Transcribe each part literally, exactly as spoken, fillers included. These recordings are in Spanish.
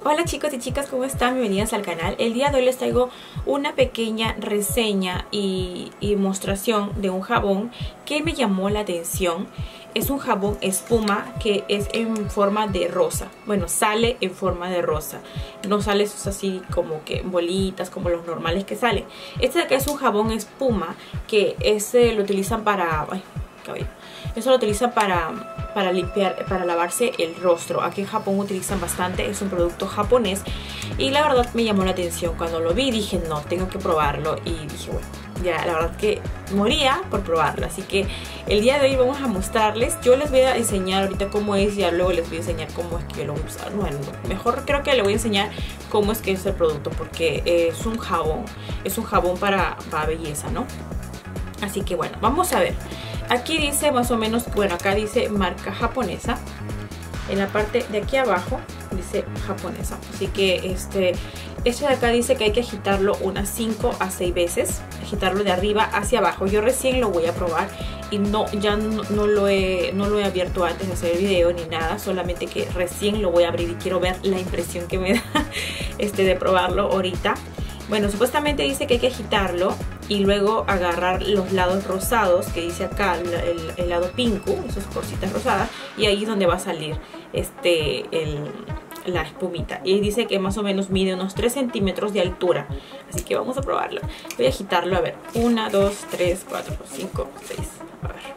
Hola chicos y chicas, ¿cómo están? Bienvenidas al canal. El día de hoy les traigo una pequeña reseña y, y demostración de un jabón que me llamó la atención. Es un jabón espuma que es en forma de rosa. Bueno, sale en forma de rosa. No sale esos así como que bolitas como los normales que salen. Este de acá es un jabón espuma que ese lo utilizan para... Ay, cabello. Eso lo utilizan para, para limpiar, para lavarse el rostro. Aquí en Japón utilizan bastante, es un producto japonés. Y la verdad me llamó la atención. Cuando lo vi dije, no, tengo que probarlo. Y dije, bueno, ya la verdad que moría por probarlo. Así que el día de hoy vamos a mostrarles. Yo les voy a enseñar ahorita cómo es. Y ya luego les voy a enseñar cómo es que yo lo voy a usar. Bueno, mejor creo que les voy a enseñar cómo es que es el producto. Porque es un jabón. Es un jabón para, para belleza, ¿no? Así que bueno, vamos a ver. Aquí dice más o menos, bueno, acá dice marca japonesa. En la parte de aquí abajo dice japonesa. Así que este, este de acá dice que hay que agitarlo unas cinco a seis veces. Agitarlo de arriba hacia abajo. Yo recién lo voy a probar y no, ya no, no, lo he, no lo he abierto antes de hacer el video ni nada. Solamente que recién lo voy a abrir y quiero ver la impresión que me da este, de probarlo ahorita. Bueno, supuestamente dice que hay que agitarlo y luego agarrar los lados rosados, que dice acá el, el, el lado pinku, esas cositas rosadas, y ahí es donde va a salir este, el, la espumita. Y dice que más o menos mide unos tres centímetros de altura. Así que vamos a probarlo. Voy a agitarlo, a ver. uno, dos, tres, cuatro, cinco, seis. A ver.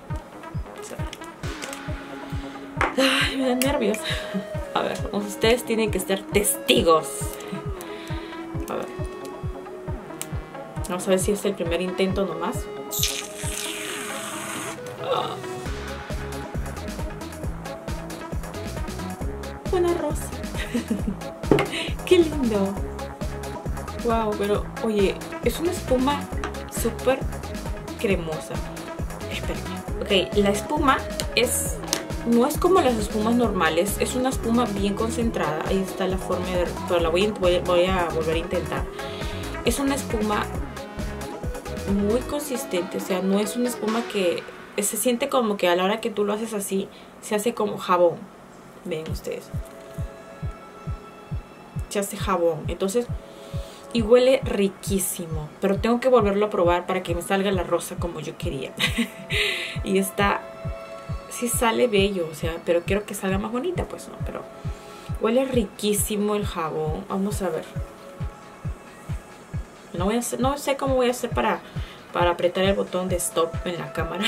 Vamos a ver. Ay, me da nervios. A ver, ustedes tienen que ser testigos. A ver. Vamos a ver si es el primer intento nomás. Oh. Una rosa. Qué lindo. Wow, pero oye, es una espuma súper cremosa. Espérame. Ok, la espuma es... No es como las espumas normales. Es una espuma bien concentrada. Ahí está la forma de... Pero la voy, voy, voy a volver a intentar. Es una espuma muy consistente, o sea, no es una espuma que se siente como que a la hora que tú lo haces así, se hace como jabón. Ven ustedes, se hace jabón, entonces, y huele riquísimo, pero tengo que volverlo a probar para que me salga la rosa como yo quería. Y está, sí sale bello, o sea, pero quiero que salga más bonita, pues no, pero huele riquísimo el jabón. Vamos a ver. No, voy a hacer, no sé cómo voy a hacer para, para apretar el botón de stop en la cámara.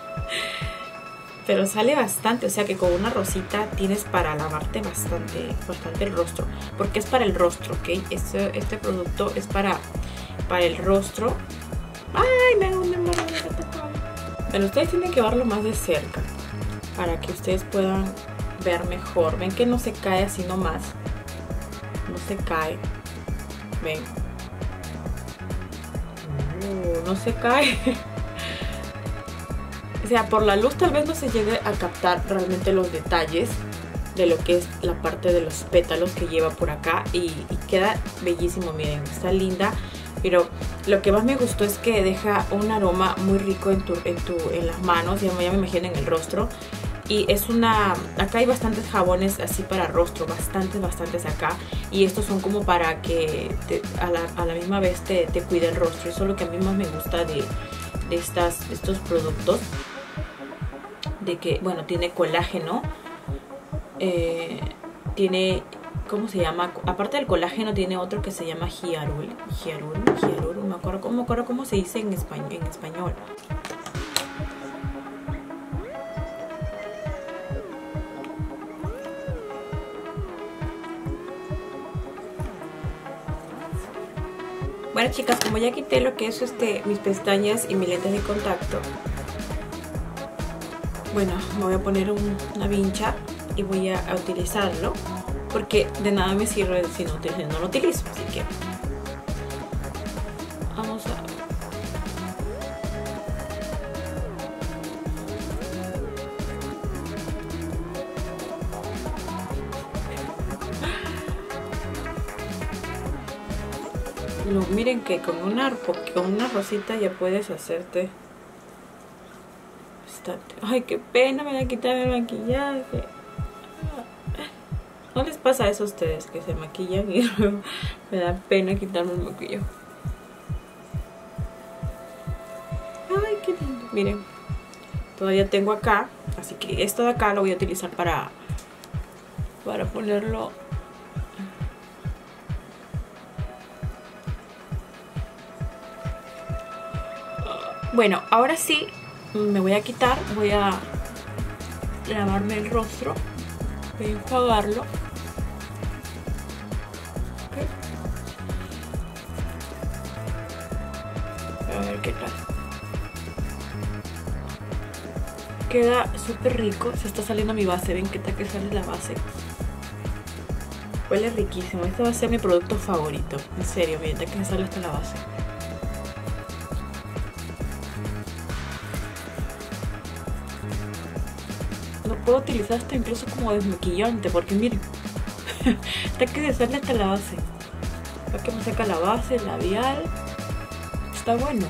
Pero sale bastante, o sea que con una rosita tienes para lavarte bastante, bastante el rostro. Porque es para el rostro, ¿ok? Este, este producto es para, para el rostro. ¡Ay, me muero! Bueno, ustedes tienen que verlo más de cerca para que ustedes puedan ver mejor. Ven que no se cae así nomás. No se cae. Ven. No se cae. O sea, por la luz tal vez no se llegue a captar realmente los detalles de lo que es la parte de los pétalos que lleva por acá. Y, y queda bellísimo, miren, está linda. Pero lo que más me gustó es que deja un aroma muy rico en, tu, en, tu, en las manos. Ya, ya me imagino en el rostro. Y es una... Acá hay bastantes jabones así para rostro. Bastantes, bastantes acá. Y estos son como para que te, a, la, a la misma vez te, te cuide el rostro. Eso es lo que a mí más me gusta de, de, estas, de estos productos. De que, bueno, tiene colágeno. Eh, tiene... ¿Cómo se llama? Aparte del colágeno tiene otro que se llama hialurón. Hialurón, hialurón. No me acuerdo, no me acuerdo cómo se dice en español. En español. Bueno chicas, como ya quité lo que es este, mis pestañas y mis lentes de contacto, bueno, me voy a poner un, una vincha y voy a, a utilizarlo, porque de nada me sirve si no, si no lo utilizo, así que vamos a... No, miren que con una, con una rosita ya puedes hacerte bastante. Ay, qué pena, me voy a quitar el maquillaje. ¿No les pasa eso a ustedes que se maquillan y luego me da pena quitarme el maquillaje? Ay, qué lindo. Miren, todavía tengo acá, así que esto de acá lo voy a utilizar para, para ponerlo. Bueno, ahora sí me voy a quitar, voy a lavarme el rostro, voy a enjuagarlo. Okay. A ver qué tal. Queda súper rico, se está saliendo mi base, ven qué tal que sale la base. Huele riquísimo, este va a ser mi producto favorito, en serio, miren que sale hasta la base. Lo puedo utilizar hasta incluso como desmaquillante, porque miren, hasta que se sale hasta la base. Para que me saca la base, el labial, está bueno.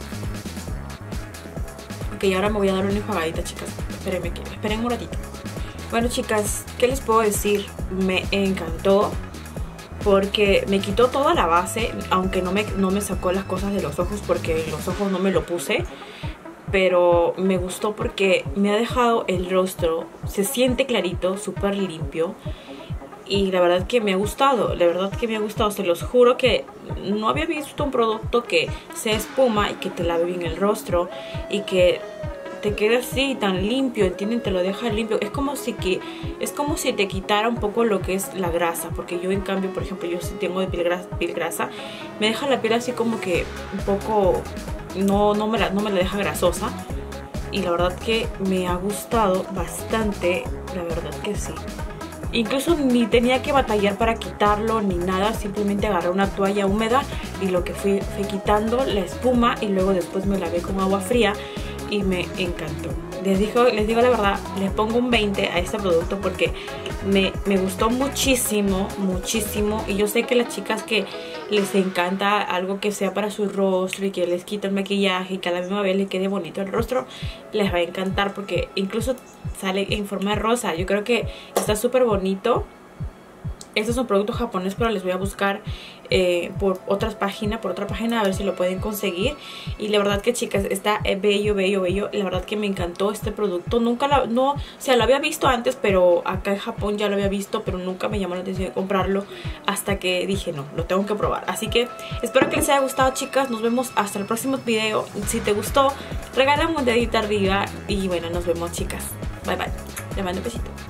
Ok, ahora me voy a dar una enjuagadita, chicas. Espérenme, esperen un ratito. Bueno, chicas, ¿qué les puedo decir? Me encantó porque me quitó toda la base, aunque no me, no me sacó las cosas de los ojos, porque los ojos no me lo puse. Pero me gustó porque me ha dejado el rostro, se siente clarito, súper limpio. Y la verdad que me ha gustado, la verdad que me ha gustado, se los juro que no había visto un producto que sea espuma y que te lave bien el rostro y que te quede así tan limpio, ¿entienden? Te lo deja limpio. Es como si que es como si te quitara un poco lo que es la grasa, porque yo en cambio, por ejemplo, yo si tengo de piel grasa, piel grasa, me deja la piel así como que un poco no no me la no me la deja grasosa. Y la verdad que me ha gustado bastante, la verdad que sí. Incluso ni tenía que batallar para quitarlo ni nada, simplemente agarré una toalla húmeda y lo que fui, fui quitando la espuma y luego después me lavé con agua fría y me encantó. Les digo, les digo la verdad, les pongo un veinte a este producto porque me, me gustó muchísimo, muchísimo. Y yo sé que las chicas que les encanta algo que sea para su rostro y que les quita el maquillaje y que a la misma vez les quede bonito el rostro, les va a encantar porque incluso sale en forma de rosa. Yo creo que está súper bonito. Este es un producto japonés, pero les voy a buscar eh, por otras páginas, por otra página, a ver si lo pueden conseguir. Y la verdad que, chicas, está bello, bello, bello. La verdad que me encantó este producto. Nunca lo, no, o sea, lo había visto antes, pero acá en Japón ya lo había visto, pero nunca me llamó la atención de comprarlo hasta que dije, no, lo tengo que probar. Así que espero que les haya gustado, chicas. Nos vemos hasta el próximo video. Si te gustó, regálame un dedito arriba y bueno, nos vemos, chicas. Bye, bye. Le mando un besito.